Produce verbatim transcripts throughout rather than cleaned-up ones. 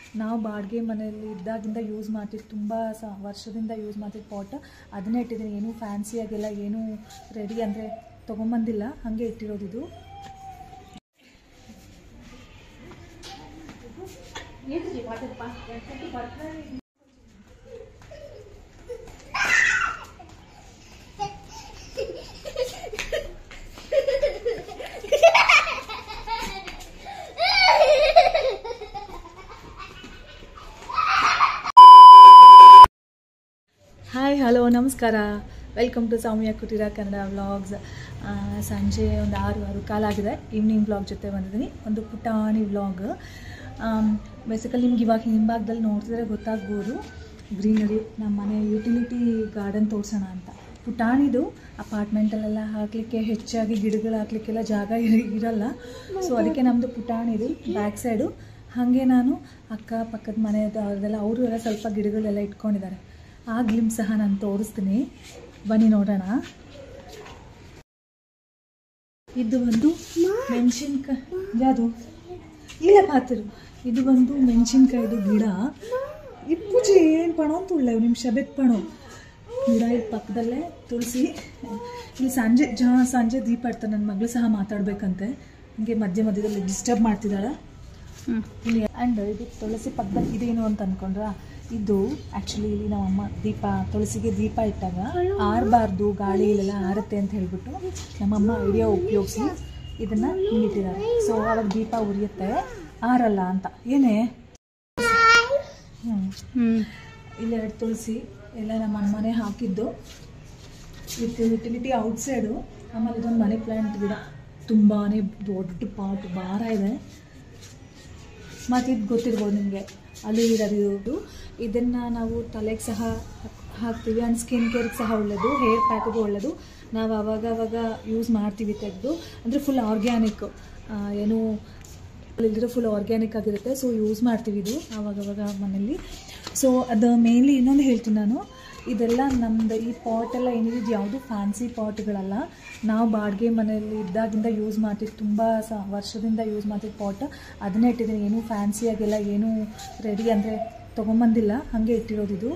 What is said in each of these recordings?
ನಾವು ಬಾಡಿಗೆ ಮನೆಯಲ್ಲಿ ಇದ್ದಾಗಿಂದ ಯೂಸ್ ಮಾಡ್ತಿದ್ದು, ತುಂಬ ಸ ವರ್ಷದಿಂದ ಯೂಸ್ ಮಾಡ್ತಿದ್ದು ಪಾಟ್. ಅದನ್ನೇ ಇಟ್ಟಿದ್ದೀನಿ. ಏನೂ ಫ್ಯಾನ್ಸಿಯಾಗೆಲ್ಲ ಏನೂ ರೆಡಿ ಅಂದರೆ ತೊಗೊಂಬಂದಿಲ್ಲ, ಹಾಗೆ ಇಟ್ಟಿರೋದು ಇದು. ಹಾಯ್, ಹಲೋ, ನಮಸ್ಕಾರ. Welcome to Soumya Kuteera Kannada vlogs. ಸಂಜೆ ಒಂದು ಆರು ಆರು ಕಾಲಾಗಿದೆ. ಈವ್ನಿಂಗ್ ವ್ಲಾಗ್ ಜೊತೆ ಬಂದಿದ್ದೀನಿ. ಒಂದು ಪುಟಾಣಿ ವ್ಲಾಗ್. ಬೇಸಿಕಲಿ ನಿಮ್ಗೆ ಇವಾಗ ಹಿಂಭಾಗದಲ್ಲಿ ನೋಡ್ತಿದ್ರೆ ಗೊತ್ತಾಗ್ಬೋದು, ಗ್ರೀನರಿ. ನಮ್ಮ ಮನೆ ಯುಟಿಲಿಟಿ ಗಾರ್ಡನ್ ತೋರಿಸೋಣ ಅಂತ. ಪುಟಾಣಿದು ಅಪಾರ್ಟ್ಮೆಂಟಲ್ಲೆಲ್ಲ ಹಾಕಲಿಕ್ಕೆ ಹೆಚ್ಚಾಗಿ ಗಿಡಗಳು ಹಾಕಲಿಕ್ಕೆಲ್ಲ ಜಾಗ ಇರಲ್ಲ. ಸೊ ಅದಕ್ಕೆ ನಮ್ಮದು ಪುಟಾಣಿದು ಬ್ಯಾಕ್ ಸೈಡು. ಹಾಗೆ ನಾನು ಅಕ್ಕಪಕ್ಕದ ಮನೆಯವ್ರದೆಲ್ಲ ಅವರು ಎಲ್ಲ ಸ್ವಲ್ಪ ಗಿಡಗಳೆಲ್ಲ ಇಟ್ಕೊಂಡಿದ್ದಾರೆ. ಆ ಗ್ಲಿಮ್ ಸಹ ನಾನು ತೋರಿಸ್ತೀನಿ, ಬನ್ನಿ ನೋಡೋಣ. ಇದು ಒಂದು ಮೆಣಸಿನ್ಕಾಯಿ, ಯಾವುದು ಇಲ್ಲ ಪಾತ್ರು. ಇದು ಒಂದು ಮೆಣಸಿನ್ಕಾಯಿದು ಗಿಡ. ಈ ಪೂಜೆ ಏನು ಪಣೋ ಅಂತ ಉಳ್ಳೆ ನಿಮಿಷ ಬೆತ್ ಪಣೋ ಗಿಡ. ಇಲ್ಲಿ ಪಕ್ಕದಲ್ಲೇ ತುಳಸಿ. ಇಲ್ಲಿ ಸಂಜೆ ಜಾ ಸಂಜೆ ದೀಪ ಇಡ್ತಾರೆ. ನನ್ನ ಮಗಳು ಸಹ ಮಾತಾಡ್ಬೇಕಂತೆ, ಹಂಗೆ ಮಧ್ಯ ಮಧ್ಯದಲ್ಲಿ ಡಿಸ್ಟರ್ಬ್ ಮಾಡ್ತಿದ್ದಾಳೆ ಇಲ್ಲಿ. ಆ್ಯಂಡ್ ಇದು ತುಳಸಿ ಪಕ್ಕದಲ್ಲಿ ಇದೇನು ಅಂತ ಅಂದ್ಕೊಂಡ್ರ, ಇದು ಆ್ಯಕ್ಚುಲಿ ಇಲ್ಲಿ ನಮ್ಮಮ್ಮ ದೀಪ, ತುಳಸಿಗೆ ದೀಪ ಇಟ್ಟಾಗ ಆರಬಾರ್ದು, ಗಾಳಿಯಲ್ಲೆಲ್ಲ ಆರುತ್ತೆ ಅಂತ ಹೇಳ್ಬಿಟ್ಟು ನಮ್ಮಮ್ಮ ಐಡಿಯಾ ಉಪಯೋಗಿಸಿ ಇದನ್ನು ಹಿಂಗಿಟ್ಟಿದ್ದಾರೆ. ಸೊ ಅವಾಗ ದೀಪ ಉರಿಯುತ್ತೆ, ಆರಲ್ಲ ಅಂತ. ಏನೇ ಹ್ಞೂ ಹ್ಞೂ ಇಲ್ಲೆರಡು ತುಳಸಿ ಎಲ್ಲ ನಮ್ಮ ಅಮ್ಮನೇ ಹಾಕಿದ್ದು. With utility outside. ಆಮೇಲೆ ಇದೊಂದು ಮನಿ ಪ್ಲ್ಯಾಂಟ್ ಗಿಡ, ತುಂಬಾ ದೊಡ್ಡ ಪಾಟ್, ಭಾರ ಇದೆ. ಮತ್ತು ಇದು ಗೊತ್ತಿರ್ಬೋದು ನಿಮಗೆ, ಅಲೋವೆರಾ ಇರೋದು. ಇದನ್ನು ನಾವು ತಲೆಗೆ ಸಹ ಹಾಕ್ತೀವಿ. ಆ್ಯಂಡ್ ಸ್ಕಿನ್ ಕೇರ್ಗೆ ಸಹ ಒಳ್ಳೆಯದು, ಹೇರ್ ಪ್ಯಾಕ್ಗೂ ಒಳ್ಳೆಯದು. ನಾವು ಆವಾಗ ಆವಾಗ ಯೂಸ್ ಮಾಡ್ತೀವಿ ತೆಗೆದು. ಅಂದರೆ ಫುಲ್ ಆರ್ಗ್ಯಾನಿಕ್, ಏನು ಇಲ್ಲದ್ರೆ ಫುಲ್ ಆರ್ಗ್ಯಾನಿಕ್ ಆಗಿರುತ್ತೆ. ಸೊ ಯೂಸ್ ಮಾಡ್ತೀವಿ ಇದು ಆವಾಗವಾಗ ಮನೇಲಿ. ಸೊ ಅದು ಮೇನ್ಲಿ ಇನ್ನೊಂದು ಹೇಳ್ತೀನಿ ನಾನು, ಇದೆಲ್ಲ ನಮ್ಮದು ಈ ಪಾಟೆಲ್ಲ ಏನಿದೆ ಯಾವುದು ಫ್ಯಾನ್ಸಿ ಪಾಟ್ಗಳಲ್ಲ. ನಾವು ಬಾಡಿಗೆ ಮನೆಯಲ್ಲಿ ಇದ್ದಾಗಿಂದ ಯೂಸ್ ಮಾಡ್ತಿದ್ದು, ತುಂಬ ಸ ವರ್ಷದಿಂದ ಯೂಸ್ ಮಾಡ್ತಿದ್ದು ಪಾಟ್. ಅದನ್ನೇ ಇಟ್ಟಿದ್ದೀನಿ. ಏನೂ ಫ್ಯಾನ್ಸಿಯಾಗೆಲ್ಲ ಏನೂ ರೆಡಿ ಅಂದರೆ ತೊಗೊಂಬಂದಿಲ್ಲ, ಹಾಗೆ ಇಟ್ಟಿರೋದು ಇದು.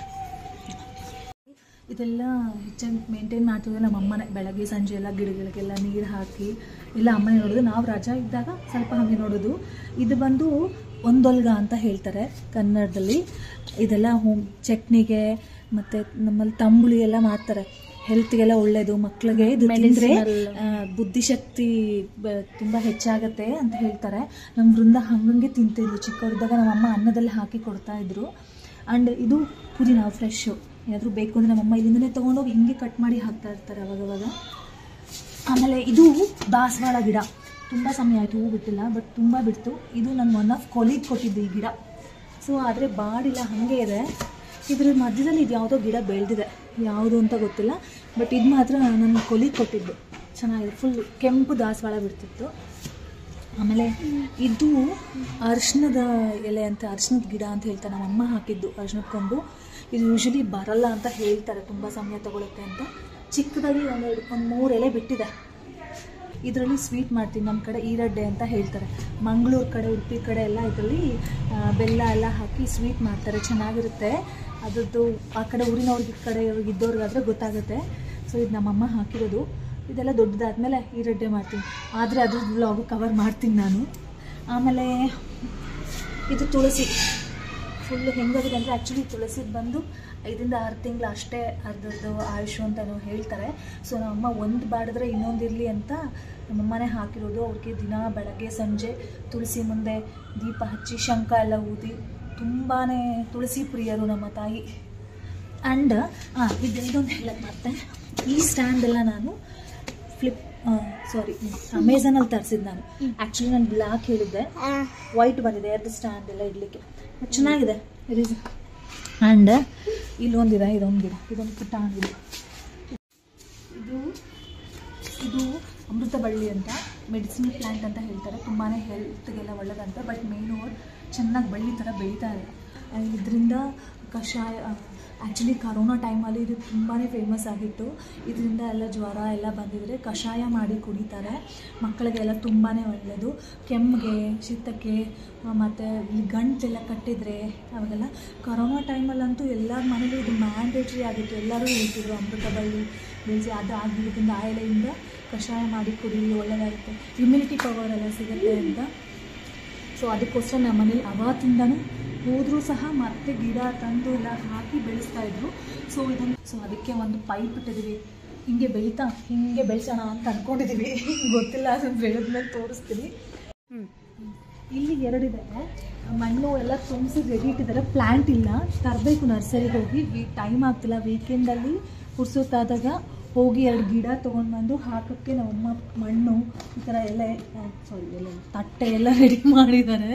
ಇದೆಲ್ಲ ಹೆಚ್ಚಾಗಿ ಮೇಂಟೈನ್ ಮಾಡ್ತಿದ್ದೆ ನಮ್ಮ ಅಮ್ಮನೇ. ಬೆಳಗ್ಗೆ ಸಂಜೆ ಎಲ್ಲ ಗಿಡಗಳಿಗೆಲ್ಲ ನೀರು ಹಾಕಿ ಎಲ್ಲ ಅಮ್ಮನೇ ನೋಡೋದು. ನಾವು ರಜಾ ಇದ್ದಾಗ ಸ್ವಲ್ಪ ಹಾಗೆ ನೋಡೋದು. ಇದು ಬಂದು ಒಂದೊಲ್ಗ ಅಂತ ಹೇಳ್ತಾರೆ ಕನ್ನಡದಲ್ಲಿ. ಇದೆಲ್ಲ ಹೋಮ್ ಚಟ್ನಿಗೆ ಮತ್ತು ನಮ್ಮಲ್ಲಿ ತಂಬುಳಿ ಎಲ್ಲ ಮಾಡ್ತಾರೆ. ಹೆಲ್ತ್ಗೆಲ್ಲ ಒಳ್ಳೆಯದು, ಮಕ್ಕಳಿಗೆ ಇದು ತಿಂದರೆ ಬುದ್ಧಿಶಕ್ತಿ ತುಂಬ ಹೆಚ್ಚಾಗತ್ತೆ ಅಂತ ಹೇಳ್ತಾರೆ. ನಮ್ಮ ವೃಂದ ಹಂಗಂಗೆ ತಿಂತಿದ್ರು ಚಿಕ್ಕವರಿದ್ದಾಗ. ನಮ್ಮಮ್ಮ ಅನ್ನದಲ್ಲಿ ಹಾಕಿ ಕೊಡ್ತಾಯಿದ್ರು. ಆ್ಯಂಡ್ ಇದು ಪುದೀನ ಫ್ರೆಶ್ಶು, ಏನಾದರೂ ಬೇಕು ಅಂದರೆ ನಮ್ಮಮ್ಮ ಇಲ್ಲಿಂದನೇ ತೊಗೊಂಡೋಗಿ ಹಿಂಗೆ ಕಟ್ ಮಾಡಿ ಹಾಕ್ತಾ ಇರ್ತಾರೆ ಅವಾಗವಾಗ. ಆಮೇಲೆ ಇದು ದಾಸವಾಳ ಗಿಡ. ತುಂಬ ಸಮಯ ಆಯಿತು, ಹೂ ಬಿಟ್ಟಿಲ್ಲ, ಬಟ್ ತುಂಬ ಬಿಡ್ತು. ಇದು ನನ್ನ ಒನ್ ಆಫ್ ಕೊಲೀಗ್ ಕೊಟ್ಟಿದ್ದು ಈ ಗಿಡ. ಸೊ ಆದರೆ ಬಾಡಿಲ್ಲ, ಹಾಗೆ ಇದೆ. ಇದ್ರ ಮಧ್ಯದಲ್ಲಿ ಇದು ಯಾವುದೋ ಗಿಡ ಬೆಳೆದಿದೆ, ಯಾವುದು ಅಂತ ಗೊತ್ತಿಲ್ಲ. ಬಟ್ ಇದು ಮಾತ್ರ ನನ್ನ ಕೊಲೀಗ್ ಕೊಟ್ಟಿದ್ದು. ಚೆನ್ನಾಗಿದೆ, ಫುಲ್ ಕೆಂಪು ದಾಸವಾಳ ಬಿಡ್ತಿತ್ತು. ಆಮೇಲೆ ಇದು ಅರಿಶಿಣದ ಎಲೆ ಅಂತ, ಅರಿಶಿಣದ ಗಿಡ ಅಂತ ಹೇಳ್ತಾರೆ. ನಮ್ಮಮ್ಮ ಹಾಕಿದ್ದು ಅರಿಶಿಣದ ಕೊಂಬು. ಇದು ಯೂಶ್ವಲಿ ಬರಲ್ಲ ಅಂತ ಹೇಳ್ತಾರೆ, ತುಂಬ ಸಮಯ ತಗೊಳುತ್ತೆ ಅಂತ. ಚಿಕ್ಕದಾಗಿ ಒಂದೆರಡು ಒಂದು ಮೂರು ಎಲೆ ಬಿಟ್ಟಿದೆ. ಇದರಲ್ಲಿ ಸ್ವೀಟ್ ಮಾಡ್ತೀವಿ. ನಮ್ಮ ಕಡೆ ಈರಡ್ಡೆ ಅಂತ ಹೇಳ್ತಾರೆ. ಮಂಗಳೂರು ಕಡೆ, ಉಡುಪಿ ಕಡೆ ಎಲ್ಲ ಇದರಲ್ಲಿ ಬೆಲ್ಲ ಎಲ್ಲ ಹಾಕಿ ಸ್ವೀಟ್ ಮಾಡ್ತಾರೆ, ಚೆನ್ನಾಗಿರುತ್ತೆ. ಅದರದ್ದು ಆ ಕಡೆ ಊರಿನವ್ರಿಗೆ ಕಡೆ ಇದ್ದವ್ರಿಗಾದರೆ ಗೊತ್ತಾಗುತ್ತೆ. ಸೊ ಇದು ನಮ್ಮಮ್ಮ ಹಾಕಿರೋದು. ಇದೆಲ್ಲ ದೊಡ್ಡದಾದ್ಮೇಲೆ ಈರಡ್ಡೆ ಮಾಡ್ತೀನಿ, ಆದರೆ ಅದ್ರದ್ದು ವ್ಲಾಗು ಕವರ್ ಮಾಡ್ತೀನಿ ನಾನು. ಆಮೇಲೆ ಇದು ತುಳಸಿ. ಫುಲ್ಲು ಹೆಂಗಾಗಿದೆ ಅಂದರೆ, ಆ್ಯಕ್ಚುಲಿ ತುಳಸಿದು ಬಂದು ಐದರಿಂದ ಆರು ತಿಂಗಳು ಅಷ್ಟೇ ಅರ್ಧದ್ದು ಆಯುಷು ಅಂತಲೂ ಹೇಳ್ತಾರೆ. ಸೊ ನಮ್ಮಮ್ಮ ಒಂದು ಬಾಡಿದ್ರೆ ಇನ್ನೊಂದಿರಲಿ ಅಂತ ನಮ್ಮಮ್ಮನೇ ಹಾಕಿರೋದು. ಅವ್ರಿಗೆ ದಿನ ಬೆಳಗ್ಗೆ ಸಂಜೆ ತುಳಸಿ ಮುಂದೆ ದೀಪ ಹಚ್ಚಿ ಶಂಖ ಎಲ್ಲ ಊದಿ ತುಂಬಾ ತುಳಸಿ ಪ್ರಿಯರು ನಮ್ಮ ತಾಯಿ. ಆ್ಯಂಡ್ ಹಾಂ ಇದೆಲ್ಲದೊಂದು ಹೇಳಕ್ಕೆ ಮತ್ತೆ, ಈ ಸ್ಟ್ಯಾಂಡೆಲ್ಲ ನಾನು ಫ್ಲಿಪ್ ಸಾರಿ ಅಮೆಝಾನಲ್ಲಿ ತರಿಸಿದ್ದು ನಾನು. ಆ್ಯಕ್ಚುಲಿ ನಾನು ಬ್ಲ್ಯಾಕ್ ಹೇಳಿದ್ದೆ, ವೈಟ್ ಬಂದಿದೆ ಎರಡು ಸ್ಟ್ಯಾಂಡ್ ಎಲ್ಲ ಇಡಲಿಕ್ಕೆ, ಚೆನ್ನಾಗಿದೆ. ರೀಸನ್ ಆ್ಯಂಡ್ ಇಲ್ಲೊಂದಿದೆ, ಇದೊಂದು ಗಿಡ, ಇದೊಂದು ಪುಟ್ಟ ಗಿಡ. ಇದು ಇದು ಅಮೃತ ಬಳ್ಳಿ ಅಂತ, ಮೆಡಿಸಿನಲ್ ಪ್ಲ್ಯಾಂಟ್ ಅಂತ ಹೇಳ್ತಾರೆ. ತುಂಬಾ ಹೆಲ್ತ್ಗೆಲ್ಲ ಒಳ್ಳೆಯದಂತೆ. ಬಟ್ ಮೇನು ಚೆನ್ನಾಗಿ ಬಳ್ಳಿ ಥರ ಬೆಳೀತಾ ಇದೆ. ಇದರಿಂದ ಕಷಾಯ ಆ್ಯಕ್ಚುಲಿ ಕರೋನಾ ಟೈಮಲ್ಲಿ ಇದು ತುಂಬಾ ಫೇಮಸ್ ಆಗಿತ್ತು. ಇದರಿಂದ ಎಲ್ಲ ಜ್ವರ ಎಲ್ಲ ಬಂದಿದ್ರೆ ಕಷಾಯ ಮಾಡಿ ಕುಡಿತಾರೆ. ಮಕ್ಕಳಿಗೆಲ್ಲ ತುಂಬಾ ಒಳ್ಳೆಯದು. ಕೆಮ್ಮಿಗೆ, ಶೀತಕ್ಕೆ ಮತ್ತು ಗಂಟೆಲ್ಲ ಕಟ್ಟಿದರೆ ಅವಾಗೆಲ್ಲ ಕರೋನಾ ಟೈಮಲ್ಲಂತೂ ಎಲ್ಲರ ಮನೇಲಿ ಇದು ಮ್ಯಾಂಡೇಟ್ರಿ ಆಗಿತ್ತು. ಎಲ್ಲರೂ ಹೇಳ್ತಿದ್ರು ಅಮೃತ ಬಳ್ಳಿ ಬೆಳೆಸಿ ಅದು ಆ ಗಿಡದಿಂದ ಆ ಎಲೆಯಿಂದ ಕಷಾಯ ಮಾಡಿ ಕುಡಿ, ಒಳ್ಳೆಯದಾಗುತ್ತೆ, ಇಮ್ಯುನಿಟಿ ಪವರ್ ಎಲ್ಲ ಸಿಗುತ್ತೆ ಅಂತ. ಸೊ ಅದಕ್ಕೋಸ್ಕರ ನಮ್ಮ ಮನೇಲಿ ಅವತ್ತಿಂದನೂ ಹೋದರೂ ಸಹ ಮತ್ತೆ ಗಿಡ ತಂದು ಎಲ್ಲ ಹಾಕಿ ಬೆಳೆಸ್ತಾಯಿದ್ರು. ಸೊ ಇದನ್ನು ಸೊ ಅದಕ್ಕೆ ಒಂದು ಪೈಪ್ ಇಟ್ಟಿದ್ದೀವಿ. ಹಿಂಗೆ ಬೆಳೀತಾ ಹಿಂಗೆ ಬೆಳೆಸೋಣ ಅಂತ ಅಂದ್ಕೊಂಡಿದ್ದೀವಿ. ಗೊತ್ತಿಲ್ಲ, ಅದನ್ನು ಬೆಳೆದ್ಮೇಲೆ ತೋರಿಸ್ತೀವಿ. ಇಲ್ಲಿ ಎರಡಿದೆ ಮಣ್ಣು ಎಲ್ಲ ತುಂಬಿಸಿ ರೆಡಿ ಇಟ್ಟಿದ್ದಾರೆ. ಪ್ಲ್ಯಾಂಟ್ ಇಲ್ಲ, ತರಬೇಕು ನರ್ಸರಿಗೆ ಹೋಗಿ. ವೀ ಟೈಮ್ ಆಗ್ತಿಲ್ಲ. ವೀಕೆಂಡಲ್ಲಿ ಪುರ್ಸೊತ್ತಾದಾಗ ಹೋಗಿ ಎರಡು ಗಿಡ ತೊಗೊಂಡು ಬಂದು ಹಾಕೋಕ್ಕೆ ನಮ್ಮಮ್ಮ ಮಣ್ಣು ಈ ಥರ ಎಲ್ಲ ಸಾರಿ ಎಲ್ಲ ತಟ್ಟೆ ಎಲ್ಲ ರೆಡಿ ಮಾಡಿದ್ದಾರೆ.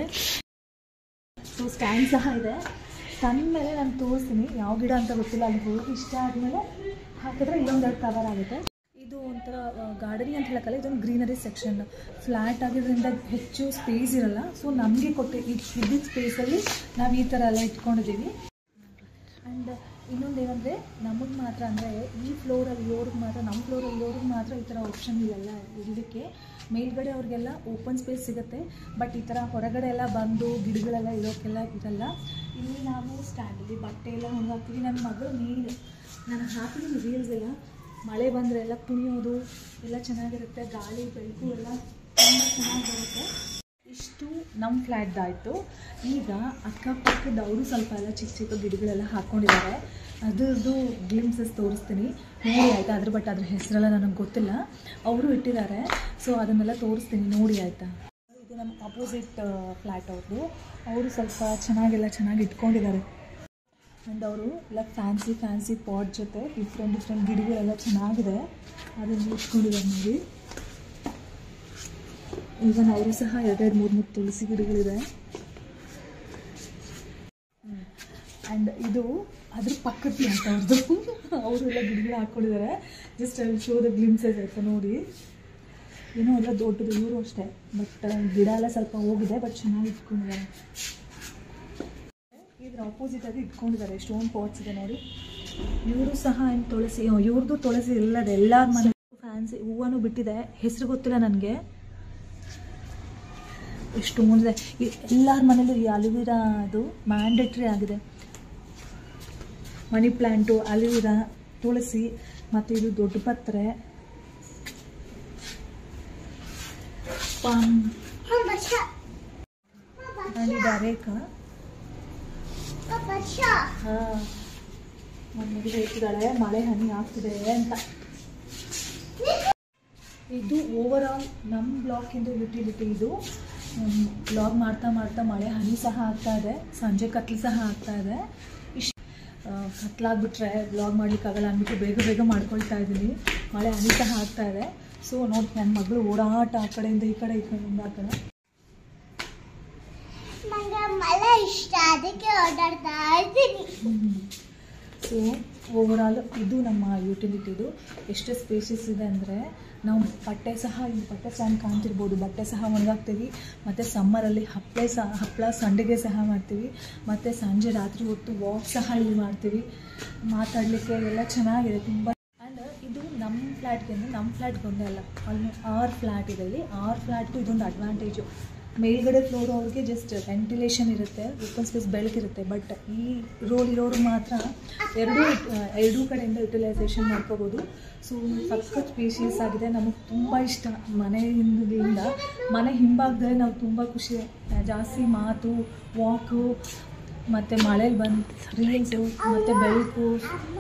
ಸೊ ಸ್ಟ್ಯಾಂಡ್ ಸಹ ಇದೆ. ತಂದ ಮೇಲೆ ನಾನು ತೋರಿಸ್ತೀನಿ ಯಾವ ಗಿಡ ಅಂತ ಗೊತ್ತಿಲ್ಲ. ಅಲ್ಲಿ ಹೋಗಿ ಇಷ್ಟ ಆದಮೇಲೆ ಹಾಕಿದ್ರೆ ಇಲ್ಲೊಂದೆರಡು ಕವರ್ ಆಗುತ್ತೆ. ಇದು ಒಂಥರ ಗಾರ್ಡನಿಂಗ್ ಅಂತ ಹೇಳೋಕ್ಕಲ್ಲ, ಇದೊಂದು ಗ್ರೀನರಿ ಸೆಕ್ಷನ್. ಫ್ಲ್ಯಾಟ್ ಆಗಿರೋದ್ರಿಂದ ಹೆಚ್ಚು ಸ್ಪೇಸ್ ಇರೋಲ್ಲ. ಸೊ ನಮಗೆ ಕೊಟ್ಟು ಈ ಇದ್ದಿದ್ದ ಸ್ಪೇಸಲ್ಲಿ ನಾವು ಈ ಥರ ಎಲ್ಲ ಇಟ್ಕೊಂಡಿದ್ದೀವಿ. ಆ್ಯಂಡ್ ಇನ್ನೊಂದು ಏನಂದರೆ ನಮಗೆ ಮಾತ್ರ ಅಂದರೆ ಈ ಫ್ಲೋರಲ್ಲಿ ಇರೋರಿಗೆ ಮಾತ್ರ, ನಮ್ಮ ಫ್ಲೋರಲ್ಲಿ ಇರೋರಿಗೆ ಮಾತ್ರ ಈ ಥರ ಆಪ್ಷನ್ ಇವೆಲ್ಲ ಇಡಲಿಕ್ಕೆ. ಮೇಲ್ಗಡೆ ಅವ್ರಿಗೆಲ್ಲ ಓಪನ್ ಸ್ಪೇಸ್ ಸಿಗುತ್ತೆ. ಬಟ್ ಈ ಥರ ಹೊರಗಡೆ ಎಲ್ಲ ಬಂದು ಗಿಡಗಳೆಲ್ಲ ಇರೋಕ್ಕೆಲ್ಲ ಇರಲ್ಲ. ಇಲ್ಲಿ ನಾವು ಸ್ಟ್ಯಾಂಡಲ್ಲಿ ಬಟ್ಟೆ ಎಲ್ಲ ಒಣಗಾಕ್ತೀವಿ. ನನ್ನ ಮಗಳು ನೀರು ನಾನು ಹಾಕಿದ್ದೀನಿ ರೀಲ್ಸ್ ಎಲ್ಲ. ಮಳೆ ಬಂದರೆ ಎಲ್ಲ ಕುಣಿಯೋದು ಎಲ್ಲ ಚೆನ್ನಾಗಿರುತ್ತೆ. ಗಾಳಿ ಬೆಳಕು ಎಲ್ಲ ತುಂಬ ಚೆನ್ನಾಗಿ ಬರುತ್ತೆ. ಇಷ್ಟು ನಮ್ಮ ಫ್ಲ್ಯಾಟ್ದಾಯಿತು. ಈಗ ಅಕ್ಕಪಕ್ಕದವರು ಸ್ವಲ್ಪ ಎಲ್ಲ ಚಿಕ್ಕ ಚಿಕ್ಕ ಗಿಡಗಳೆಲ್ಲ ಹಾಕ್ಕೊಂಡಿದ್ದಾರೆ. ಅದ್ರದ್ದು ಗ್ಲಿಮ್ಸಸ್ ತೋರಿಸ್ತೀನಿ ನೋಡಿ ಆಯಿತಾ. ಅದ್ರ ಬಟ್ ಅದ್ರ ಹೆಸರೆಲ್ಲ ನನಗೆ ಗೊತ್ತಿಲ್ಲ. ಅವರು ಇಟ್ಟಿದ್ದಾರೆ. ಸೊ ಅದನ್ನೆಲ್ಲ ತೋರಿಸ್ತೀನಿ ನೋಡಿ ಆಯಿತಾ. ಇದು ನಮ್ಮ ಅಪೋಸಿಟ್ ಫ್ಲ್ಯಾಟ್ ಅವ್ರದ್ದು. ಅವರು ಸ್ವಲ್ಪ ಚೆನ್ನಾಗೆಲ್ಲ ಚೆನ್ನಾಗಿ ಇಟ್ಕೊಂಡಿದ್ದಾರೆ. ಆ್ಯಂಡ್ ಅವರು ಎಲ್ಲ ಫ್ಯಾನ್ಸಿ ಫ್ಯಾನ್ಸಿ ಪಾಟ್ ಜೊತೆ ಡಿಫ್ರೆಂಟ್ ಡಿಫ್ರೆಂಟ್ ಗಿಡಗಳೆಲ್ಲ ಚೆನ್ನಾಗಿದೆ, ಅದನ್ನು ಇಟ್ಕೊಂಡಿದ್ದಾರೆ ನೋಡಿ. ಈಗ ಅವರು ಸಹ ಎರಡೆರಡು ಮೂರು ಮೂರು ತುಳಸಿ ಗಿಡಗಳಿದೆ. ಆ್ಯಂಡ್ ಇದು ಅದ್ರ ಪಕ್ಕದ ಪ್ಲಾಂಟ್ ಅವ್ರದ್ದು. ಅವರು ಎಲ್ಲ ಗಿಡಗಳು ಹಾಕ್ಕೊಂಡಿದ್ದಾರೆ. ಜಸ್ಟ್ ಅಲ್ಲಿ ಶೋದ ಗ್ಲಿಮ್ಸಸ್ ಆಯಿತು ನೋಡಿ. ಏನೋ ಎಲ್ಲ ದೊಡ್ಡದು ಇವರು ಅಷ್ಟೇ. ಬಟ್ ಗಿಡ ಎಲ್ಲ ಸ್ವಲ್ಪ ಹೋಗಿದೆ, ಬಟ್ ಚೆನ್ನಾಗಿ ಇಟ್ಕೊಂಡಿದ್ದಾರೆ. ಇದ್ರ ಆಪೋಸಿಟಾಗಿ ಇಟ್ಕೊಂಡಿದ್ದಾರೆ. ಸ್ಟೋನ್ ಪಾಟ್ಸ್ ಇದೆ ನೋಡಿ. ಇವರು ಸಹ ಏನು ತುಳಸಿ, ಇವ್ರದ್ದು ತುಳಸಿ ಇಲ್ಲದೆ ಎಲ್ಲರ ಮನೆ ಫ್ಯಾನ್ಸಿ ಹೂವನು ಬಿಟ್ಟಿದೆ. ಹೆಸರು ಗೊತ್ತಿಲ್ಲ ನನಗೆ. ಎಷ್ಟು ಮುಂದೆ ಎಲ್ಲರ ಮನೇಲೂ ಈ ಅಲೋವಿರಾ ಅದು ಮ್ಯಾಂಡೇಟ್ರಿ ಆಗಿದೆ. ಮನಿ ಪ್ಲ್ಯಾಂಟು, ಅಲೋವಿರಾ, ತುಳಸಿ ಮತ್ತು ಇದು ದೊಡ್ಡ ಪತ್ರೆ, ಪಾಮ್, ಅರೇಕ. ಹಾಂ, ಮನೆಗೆ ಹೇಳ್ತಿದ್ದಾಳೆ ಮಳೆ ಹನಿ ಆಗ್ತಿದೆ ಅಂತ. ಇದು ಓವರ್ ಆಲ್ ನಮ್ಮ ಬ್ಲಾಕಿಂದು ಯುಟಿಲಿಟಿ. ಇದು ಬ್ಲಾಗ್ ಮಾಡ್ತಾ ಮಾಡ್ತಾ ಮಳೆ ಹನಿ ಸಹ ಆಗ್ತಾ ಇದೆ, ಸಂಜೆ ಕತ್ಲು ಸಹ ಆಗ್ತಾ ಇದೆ. ಇಷ್ಟು ಕತ್ಲಾಗ್ಬಿಟ್ರೆ ಬ್ಲಾಗ್ ಮಾಡ್ಲಿಕ್ಕಾಗಲ್ಲ ಅಂದ್ಬಿಟ್ಟು ಬೇಗ ಬೇಗ ಮಾಡ್ಕೊಳ್ತಾ ಇದ್ದೀನಿ. ಮಳೆ ಹನಿ ಸಹ ಆಗ್ತಾ ಇದೆ. ಸೊ ನೋಡಿ ನನ್ನ ಮಗಳು ಓಡಾಟ ಆ ಕಡೆಯಿಂದ ಈ ಕಡೆ ಈ ಕಡೆಯಿಂದ ಆ ಕಡೆ. ಮಳೆ ಇಷ್ಟ, ಅದಕ್ಕೆ ಓಡಾಡ್ತಾ ಇದ್ದೀನಿ. ಸೊ ಓವರ್ ಆಲ್ ಇದು ನಮ್ಮ ಯುಟಿಲಿಟಿದು. ಎಷ್ಟು ಸ್ಪೇಷಿಯಸ್ ಇದೆ ಅಂದರೆ ನಾವು ಬಟ್ಟೆ ಸಹ ಇಲ್ಲಿ ಬಟ್ಟೆ ಸ್ಟ್ಯಾಂಡ್ ಕಾಣ್ತಿರ್ಬೋದು, ಬಟ್ಟೆ ಸಹ ಒಣಗಾಕ್ತೀವಿ. ಮತ್ತು ಸಮ್ಮರಲ್ಲಿ ಹಪ್ಪಳ ಸಹ ಹಪ್ಪಳ ಸಂಡಿಗೆ ಸಹ ಮಾಡ್ತೀವಿ. ಮತ್ತು ಸಂಜೆ ರಾತ್ರಿ ಹೊತ್ತು ವಾಕ್ ಸಹ ಇಲ್ಲಿ ಮಾಡ್ತೀವಿ. ಮಾತಾಡಲಿಕ್ಕೆ ಎಲ್ಲ ಚೆನ್ನಾಗಿದೆ ತುಂಬ. ಆ್ಯಂಡ್ ಇದು ನಮ್ಮ ಫ್ಲ್ಯಾಟ್ಗೆ ಅಂದರೆ ನಮ್ಮ ಫ್ಲ್ಯಾಟ್ಗೊಂದೇ ಅಲ್ಲ, ಆಲ್ಮೋಸ್ಟ್ ಆರು ಫ್ಲ್ಯಾಟ್ ಇದೆ ಇಲ್ಲಿ. ಆರು ಫ್ಲ್ಯಾಟ್ಗೂ ಇದೊಂದು ಅಡ್ವಾಂಟೇಜು. ಮೇಲ್ಗಡೆ ಫ್ಲೋರ್ ಅವ್ರಿಗೆ ಜಸ್ಟ್ ವೆಂಟಿಲೇಷನ್ ಇರುತ್ತೆ, ಓಪನ್ ಸ್ಪೇಸ್ ಬೆಳಕಿರುತ್ತೆ. ಬಟ್ ಈ ರೋಡ್ ಇರೋರು ಮಾತ್ರ ಎರಡೂ ಎರಡೂ ಕಡೆಯಿಂದ ಯುಟಿಲೈಸೇಷನ್ ಮಾಡ್ಕೋಬೋದು. ಸೊ ಸಖತ್ ಸ್ಪೇಷಿಯಸ್ ಆಗಿದೆ. ನಮಗೆ ತುಂಬ ಇಷ್ಟ. ಮನೆಯಿಂದ ಮನೆ ಹಿಂಭಾಗದಲ್ಲಿ ನಾವು ತುಂಬ ಖುಷಿ, ಜಾಸ್ತಿ ಮಾತು, ವಾಕು ಮತ್ತು ಮಳೇಲಿ ಬಂದು ರೀಲ್ಸು ಮತ್ತು ಬೆಳಕು.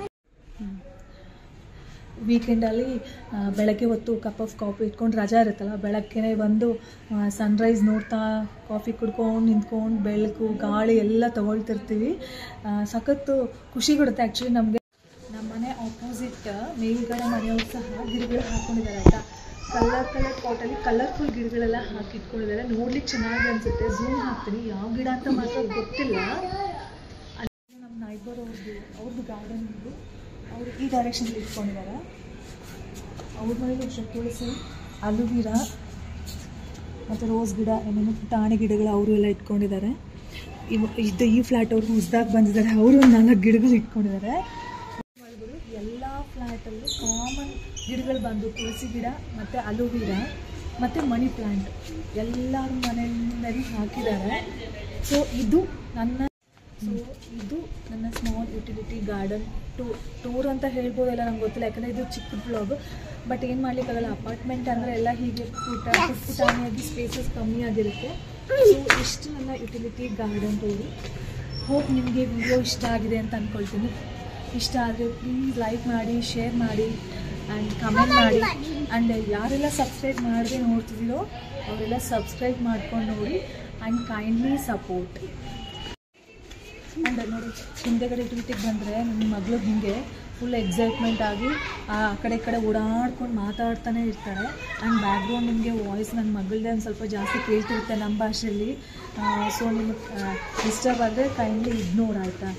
ವೀಕೆಂಡಲ್ಲಿ ಬೆಳಗ್ಗೆ ಹೊತ್ತು ಕಪ್ ಆಫ್ ಕಾಫಿ ಇಟ್ಕೊಂಡು ರಜಾ ಇರುತ್ತಲ್ಲ, ಬೆಳಗ್ಗೆ ಬಂದು ಸನ್ರೈಸ್ ನೋಡ್ತಾ ಕಾಫಿ ಕುಡ್ಕೊಂಡು ನಿಂತ್ಕೊಂಡು ಬೆಳಕು ಗಾಳಿ ಎಲ್ಲ ತೊಗೊಳ್ತಿರ್ತೀವಿ. ಸಖತ್ತು ಖುಷಿ ಕೊಡುತ್ತೆ ಆ್ಯಕ್ಚುಲಿ ನಮಗೆ. ನಮ್ಮ ಮನೆ ಆಪೋಸಿಟ್ ಮೇಲ್ಗಡೆ ಮನೆಯವರು ಸಹ ಗಿಡಗಳು ಹಾಕ್ಕೊಂಡಿದ್ದಾರೆ ಆಯಿತಾ. ಕಲರ್ ಕಲರ್ ಪಾಟಲ್ಲಿ ಕಲರ್ಫುಲ್ ಗಿಡಗಳೆಲ್ಲ ಹಾಕಿ ಇಟ್ಕೊಂಡಿದ್ದಾರೆ. ನೋಡ್ಲಿಕ್ಕೆ ಚೆನ್ನಾಗಿ ಅನಿಸುತ್ತೆ. ಝೂಮ್ ಹಾಕ್ತೀನಿ, ಯಾವ ಗಿಡ ಅಂತ ಮಾತ್ರ ಗೊತ್ತಿಲ್ಲ. ಅಲ್ಲಿ ನಮ್ಮ ನೈಬರ್ ಅವ್ರದ್ದು ಅವ್ರದ್ದು ಗಾರ್ಡನ್ ಇದು. ಅವರು ಈ ಡೈರೆಕ್ಷನಲ್ಲಿ ಇಟ್ಕೊಂಡಿದ್ದಾರೆ. ಅವ್ರ ಮನೇಲಿ ಅಷ್ಟೇ ತುಳಸಿ, ಅಲೋವಿರಾ ಮತ್ತು ರೋಸ್ ಗಿಡ, ಏನೇನು ಪುಟಾಣಿ ಗಿಡಗಳು ಅವರು ಎಲ್ಲ ಇಟ್ಕೊಂಡಿದ್ದಾರೆ. ಇದು ಈ ಫ್ಲ್ಯಾಟ್ ಅವ್ರು ಹೊಸದಾಗಿ ಬಂದಿದ್ದಾರೆ, ಅವರು ಒಂದು ನಾಲ್ಕು ಗಿಡಗಳು ಇಟ್ಕೊಂಡಿದ್ದಾರೆ. ಎಲ್ಲ ಫ್ಲ್ಯಾಟಲ್ಲೂ ಕಾಮನ್ ಗಿಡಗಳು ಬಂದು ತುಳಸಿ ಗಿಡ ಮತ್ತು ಅಲೋವಿರಾ ಮತ್ತು ಮನಿ ಪ್ಲಾಂಟ್ ಎಲ್ಲರ ಮನೆಯಲ್ಲಿ ಹಾಕಿದ್ದಾರೆ. ಸೊ ಇದು ನನ್ನ ಸೊ ಇದು ನನ್ನ small utility garden to tour ಅಂತ ಹೇಳ್ಬೋದಲ್ಲ, ನಂಗೆ ಗೊತ್ತಿಲ್ಲ, ಯಾಕಂದರೆ ಇದು ಚಿಕ್ಕ ಬ್ಲಾಗ್. ಬಟ್ ಏನು ಮಾಡಲಿಕ್ಕಾಗಲ್ಲ, ಅಪಾರ್ಟ್ಮೆಂಟ್ ಅಂದರೆ ಎಲ್ಲ ಹೀಗೆ ಪುಟ ಪುಟಾಣಿಯಾಗಿ ಸ್ಪೇಸಸ್ ಕಮ್ಮಿ ಆಗಿರುತ್ತೆ. ಸೊ ಇಷ್ಟು ನನ್ನ ಯುಟಿಲಿಟಿ ಗಾರ್ಡನ್ ಟೂರು. ಹೋಪ್ ನಿಮಗೆ ವಿಡಿಯೋ ಇಷ್ಟ ಆಗಿದೆ ಅಂತ ಅಂದ್ಕೊಳ್ತೀನಿ. ಇಷ್ಟ ಆದರೆ ಪ್ಲೀಸ್ ಲೈಕ್ ಮಾಡಿ, ಶೇರ್ ಮಾಡಿ ಆ್ಯಂಡ್ ಕಮೆಂಟ್ ಮಾಡಿ. ಆ್ಯಂಡ್ ಯಾರೆಲ್ಲ ಸಬ್ಸ್ಕ್ರೈಬ್ ಮಾಡದೆ ನೋಡ್ತಿದ್ದೀರೋ ಅವರೆಲ್ಲ ಸಬ್ಸ್ಕ್ರೈಬ್ ಮಾಡ್ಕೊಂಡು ನೋಡಿ ಆ್ಯಂಡ್ ಕೈಂಡ್ಲಿ ಸಪೋರ್ಟ್. ಆ್ಯಂಡ್ ನೋಡಿ, ಹಿಂದೆಗಡೆ ಯುಟಿಲಿಟಿಗೆ ಬಂದರೆ ನನ್ನ ಮಗಳು ಹಿಂಗೆ ಫುಲ್ ಎಕ್ಸೈಟ್ಮೆಂಟ್ ಆಗಿ ಆ ಕಡೆ ಈ ಕಡೆ ಓಡಾಡ್ಕೊಂಡು ಮಾತಾಡ್ತಾನೆ ಇರ್ತಾರೆ. ಆ್ಯಂಡ್ ಬ್ಯಾಕ್ಗ್ರೌಂಡ್ ನಿಮಗೆ ವಾಯ್ಸ್ ನನ್ನ ಮಗಳದೇ ಒಂದು ಸ್ವಲ್ಪ ಜಾಸ್ತಿ ಕೇಳ್ತಿರುತ್ತೆ ನಮ್ಮ ಭಾಷೆಯಲ್ಲಿ. ಸೊ ನಿಮಗೆ ಡಿಸ್ಟರ್ಬ್ ಆದರೆ ಕೈಂಡ್ಲಿ ಇಗ್ನೋರ್ ಆಯಿತಾ.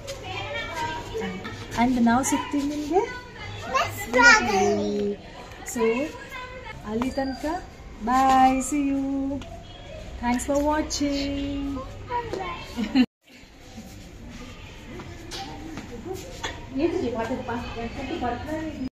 ಆ್ಯಂಡ್ ನಾವು ಸಿಗ್ತೀವಿ ನಿಮಗೆ. ಸೊ ಅಲ್ಲಿ ತನಕ bye, see you, thanks for watching. ये तो जी बात है, पास